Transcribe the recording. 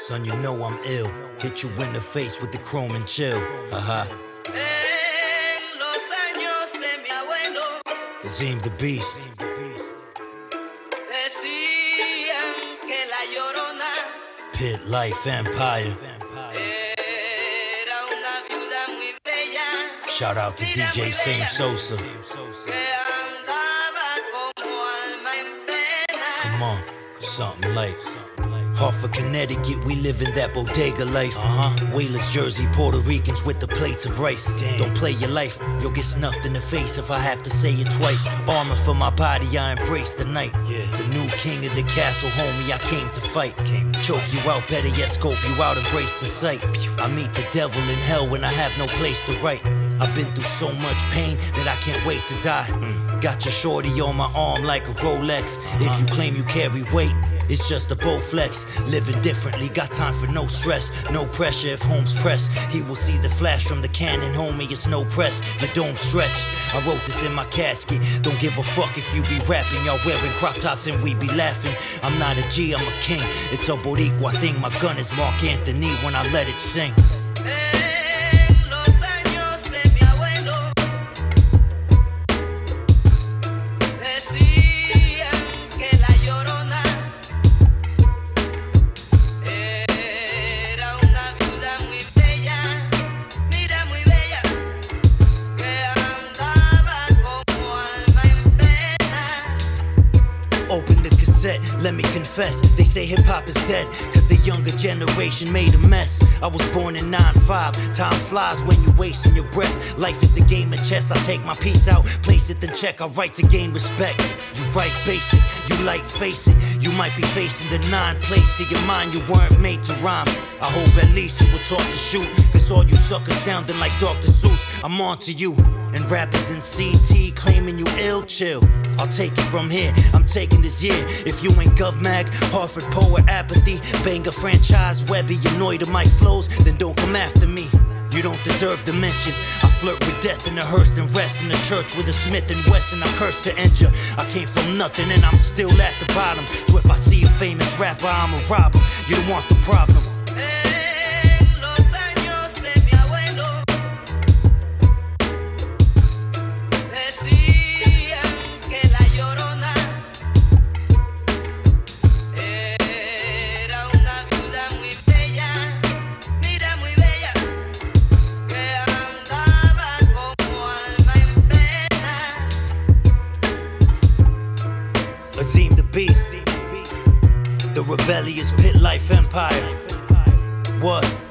Son, you know I'm ill. Hit you in the face with the chrome and chill. Azim the Beast. Pit Life Empire. Shout out to DJ Same Sosa. Come on, something like Hartford, Connecticut, we live in that bodega life. Whalers, Jersey, Puerto Ricans with the plates of rice. Don't play your life, you'll get snuffed in the face if I have to say it twice. Armor for my body, I embrace the night. The new king of the castle, homie, I came to fight. Choke you out, better yet scope you out, embrace the sight. I meet the devil in hell when I have no place to write. I've been through so much pain that I can't wait to die. Got your shorty on my arm like a Rolex. If you claim you carry weight, it's just a Bowflex. Living differently, got time for no stress, no pressure. If home's pressed, he will see the flash from the cannon, homie. It's no press, your dome stretched. I wrote this in my casket. Don't give a fuck if you be rapping. Y'all wearing crop tops and we be laughing. I'm not a G, I'm a king. It's a Boricua thing. My gun is Mark Anthony when I let it sing. Open the cassette, let me confess. They say hip-hop is dead, cause the younger generation made a mess. I was born in 9-5, time flies when you're wasting your breath. Life is a game of chess, I take my piece out, place it then check. I write to gain respect. You write basic, you like face it. You might be facing the 9 place to your mind, you weren't made to rhyme. I hope at least you were taught to shoot, cause all you suckers sounding like Dr. Seuss. I'm on to you, and rappers in CT claiming you ill, chill. I'll take it from here, I'm taking this year. If you ain't GovMag, Hartford Poet Apathy, Banger Franchise, Webby, annoyed at my flows, then don't come after me. You don't deserve the mention. I flirt with death in the hearse and rest in the church with a Smith and Wesson. I curse to end ya. I came from nothing and I'm still at the bottom. So if I see a famous rapper, I'm a robber. You don't want the problem. Azim the Beast, the rebellious Pit Life Empire. What?